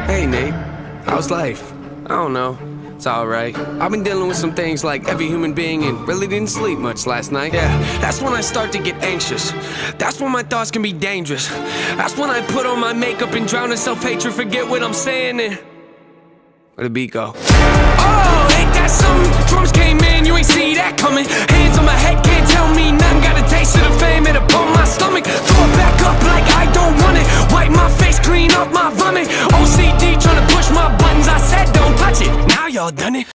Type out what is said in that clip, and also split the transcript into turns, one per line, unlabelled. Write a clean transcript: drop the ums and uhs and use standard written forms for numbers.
Hey Nate, how's life? I don't know, it's alright. I've been dealing with some things like every human being and really didn't sleep much last night. Yeah, that's when I start to get anxious. That's when my thoughts can be dangerous. That's when I put on my makeup and drown in self-hatred, forget what I'm saying and... where'd the beat go? Oh, ain't that something? Drums came in, you ain't see that coming. Hands on my head, can't tell me nothing. Got a taste of the fame, it'll pump my stomach. Throw it back up like I don't want it. Wipe my face, clean up my vomit. OCD tryna push my buttons, I said don't touch it. Now y'all done it.